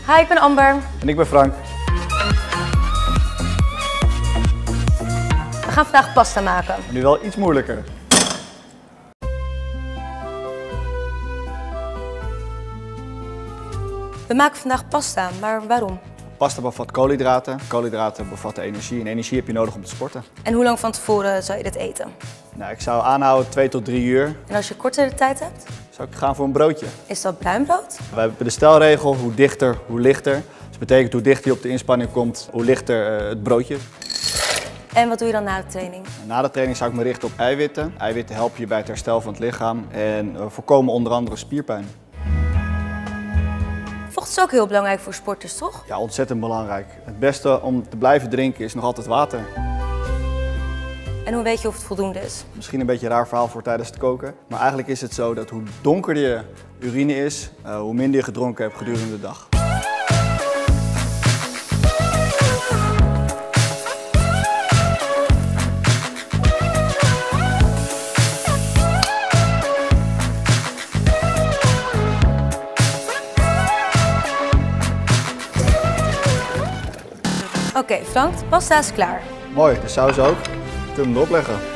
Hi, ik ben Amber. En ik ben Frank. We gaan vandaag pasta maken. Nu wel iets moeilijker. We maken vandaag pasta, maar waarom? Pasta bevat koolhydraten. Koolhydraten bevatten energie en energie heb je nodig om te sporten. En hoe lang van tevoren zou je dit eten? Nou, ik zou aanhouden 2 tot 3 uur. En als je kortere tijd hebt? Zou ik gaan voor een broodje. Is dat bruin brood? We hebben de stelregel, hoe dichter, hoe lichter. Dus dat betekent hoe dichter je op de inspanning komt, hoe lichter het broodje. En wat doe je dan na de training? Na de training zou ik me richten op eiwitten. Eiwitten helpen je bij het herstel van het lichaam en voorkomen onder andere spierpijn. Vocht is ook heel belangrijk voor sporters, toch? Ja, ontzettend belangrijk. Het beste om te blijven drinken is nog altijd water. En hoe weet je of het voldoende is? Misschien een beetje een raar verhaal voor tijdens het koken. Maar eigenlijk is het zo dat hoe donkerder je urine is, hoe minder je gedronken hebt gedurende de dag. Oké, Frank, de pasta is klaar. Mooi, de saus ook. Je kunt hem erop leggen.